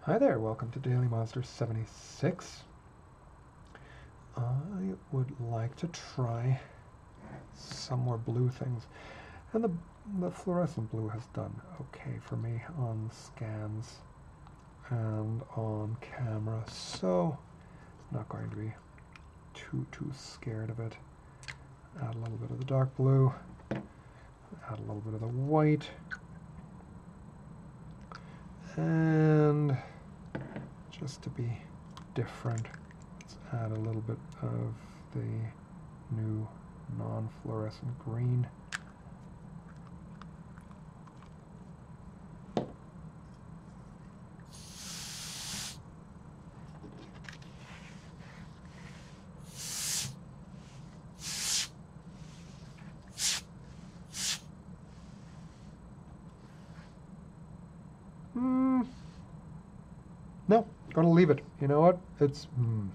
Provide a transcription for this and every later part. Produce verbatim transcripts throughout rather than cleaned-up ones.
Hi there, welcome to Daily Monster seventy-six. I would like to try some more blue things. And the, the fluorescent blue has done okay for me on scans and on camera, so I'm not going to be too, too scared of it. Add a little bit of the dark blue, add a little bit of the white, and just to be different, let's add a little bit of the new non-fluorescent green. Hmm. No, gonna leave it. You know what? It's hmm.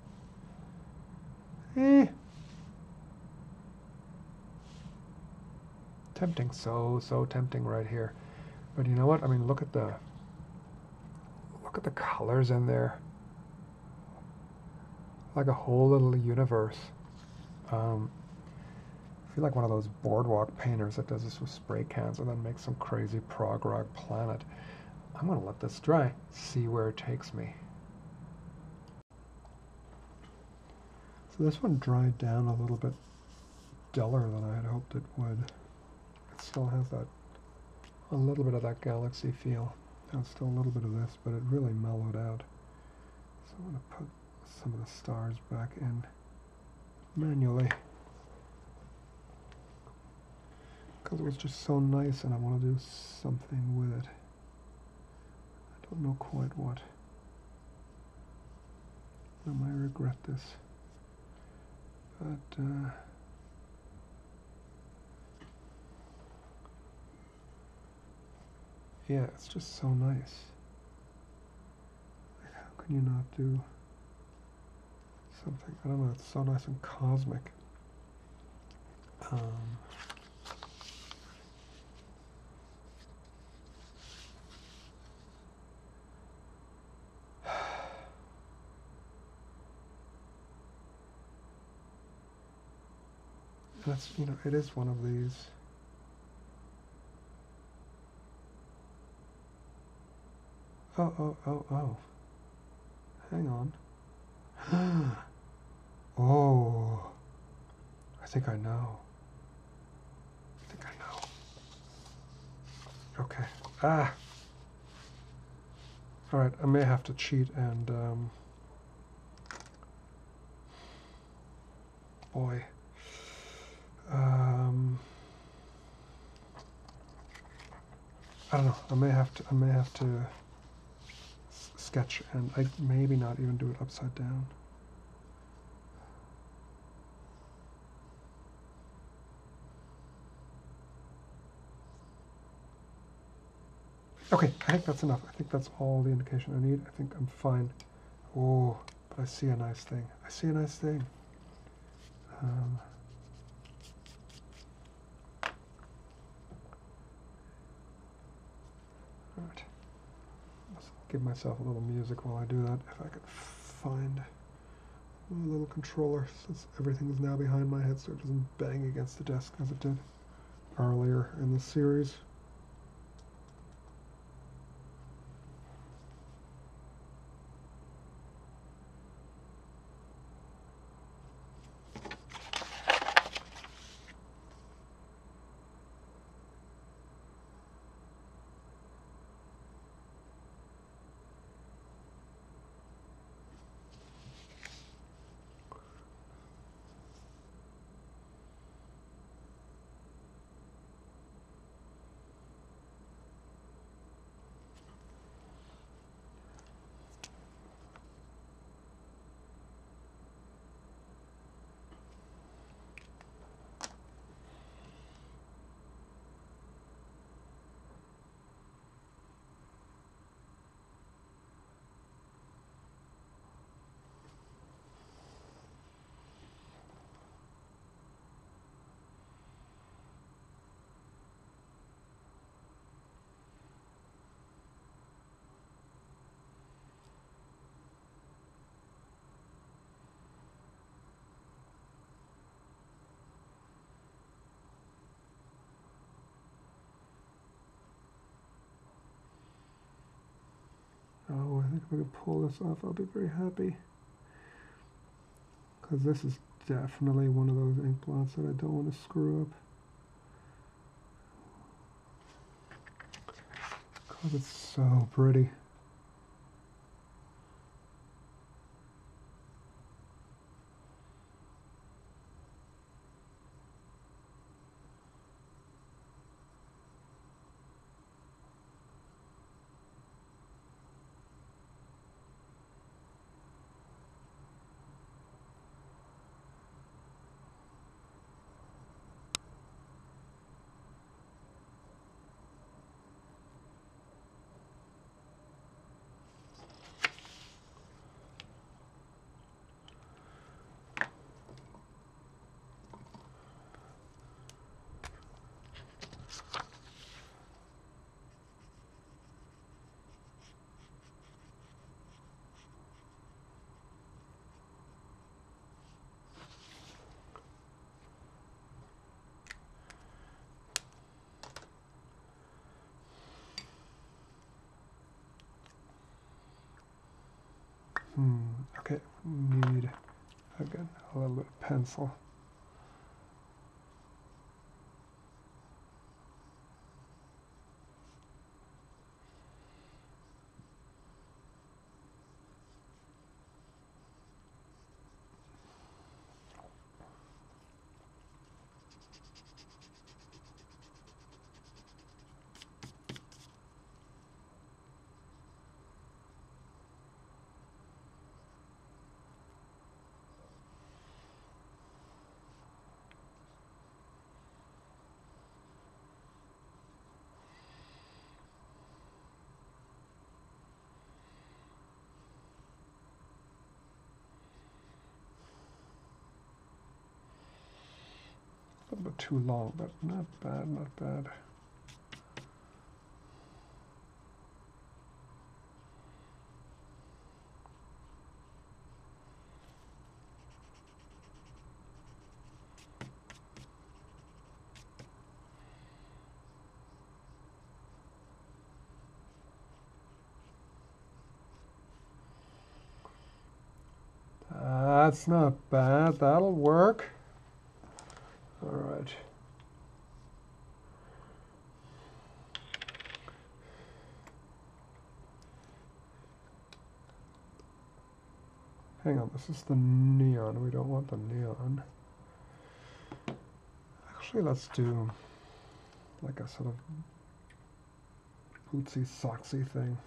Eh. Tempting, so so tempting right here. But you know what? I mean, look at the look at the colors in there. Like a whole little universe. Um, I feel like one of those boardwalk painters that does this with spray cans and then makes some crazy prog rock planet. I'm gonna let this dry, see where it takes me. So this one dried down a little bit duller than I had hoped it would. It still has that, a little bit of that galaxy feel. And still a little bit of this, but it really mellowed out. So I'm gonna put some of the stars back in manually. Because it was just so nice and I want to do something with it. I don't know quite what. I might regret this. But, uh, yeah, it's just so nice. Like, how can you not do something? I don't know, it's so nice and cosmic. Um, that's, you know, it is one of these. Oh, oh, oh, oh. Hang on. Oh. I think I know. I think I know. Okay. Ah. All right. I may have to cheat and, um, boy. Um, I don't know. I may have to. I may have to s sketch and I maybe not even do it upside down. Okay, I think that's enough. I think that's all the indication I need. I think I'm fine. Oh, but I see a nice thing. I see a nice thing. Um, all right. Let's give myself a little music while I do that. If I could find a little controller, since everything is now behind my head so it doesn't bang against the desk as it did earlier in the series. think if I can pull this off, I'll be very happy. Because this is definitely one of those ink blots that I don't want to screw up. Because it's so pretty. Hmm, okay, need, again, a little bit of pencil. A little bit too long, but not bad, not bad. That's not bad, that'll work. All right. Hang on, this is the neon. We don't want the neon. Actually, let's do like a sort of bootsy, socksy thing.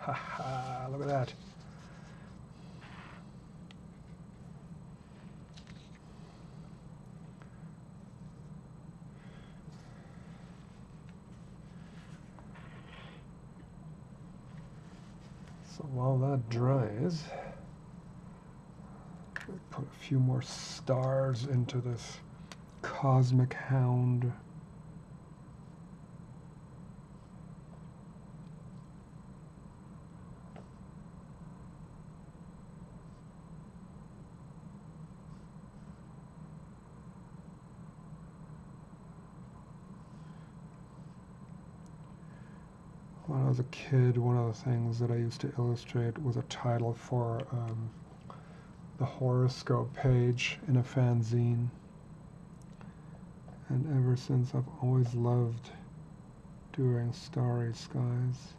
ha, look at that. So while that dries, we'll put a few more stars into this cosmic hound. When I was a kid, one of the things that I used to illustrate was a title for um, the horoscope page in a fanzine. And ever since, I've always loved doing starry skies.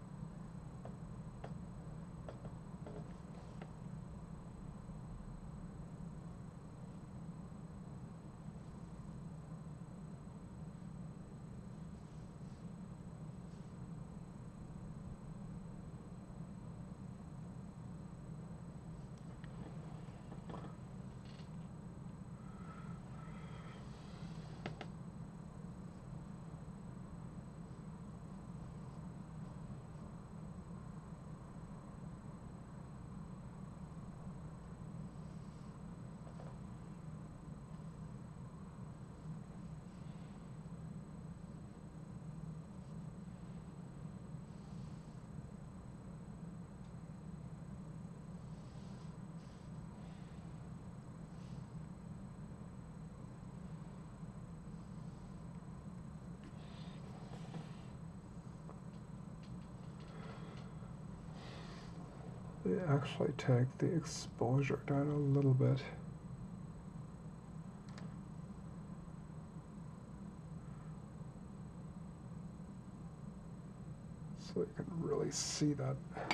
They actually take the exposure down a little bit. So you can really see that.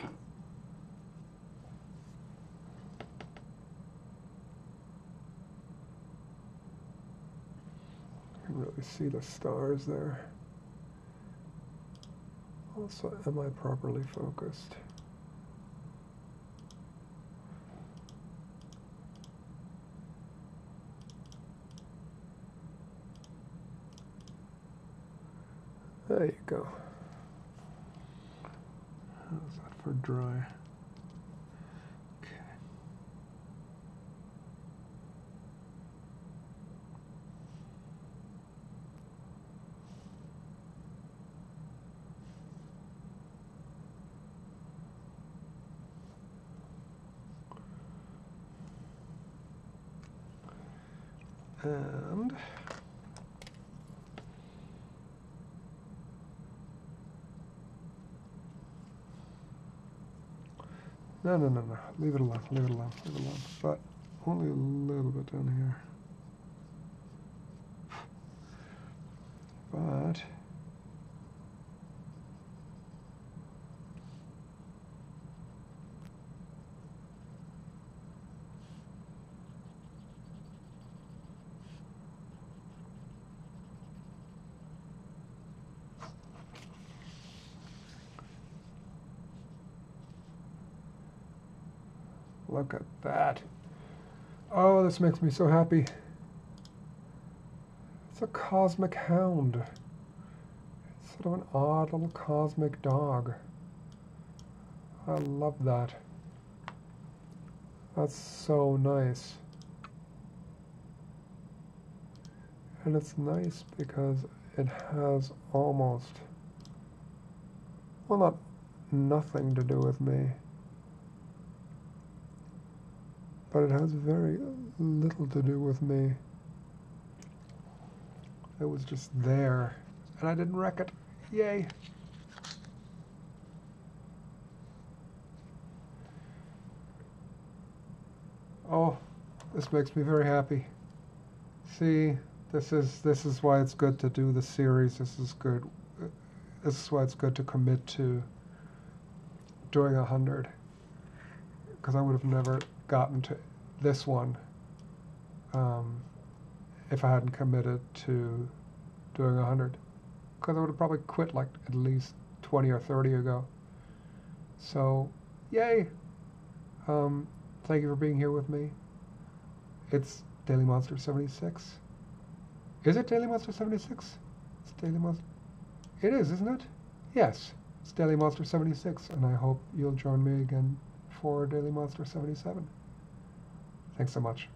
You can really see the stars there. Also, am I properly focused? There you go. How's that for dry? Okay. And No, no, no, no. Leave it alone, leave it alone, leave it alone. But only a little bit down here. But look at that. Oh, this makes me so happy. It's a cosmic hound. It's sort of an odd little cosmic dog. I love that. That's so nice. And it's nice because it has almost, well, not nothing to do with me, but it has very little to do with me. It was just there, and I didn't wreck it. Yay. Oh, this makes me very happy. See, this is this is why it's good to do the series. This is good. This is why it's good to commit to doing a hundred, because I would have never gotten to this one um, if I hadn't committed to doing a hundred, because I would have probably quit like at least twenty or thirty ago. So, yay! Um, thank you for being here with me. It's Daily Monster seventy-six. Is it Daily Monster seventy-six? It's Daily Monster. It is, isn't it? Yes, it's Daily Monster seventy-six, and I hope you'll join me again for Daily Monster seventy-seven. Thanks so much.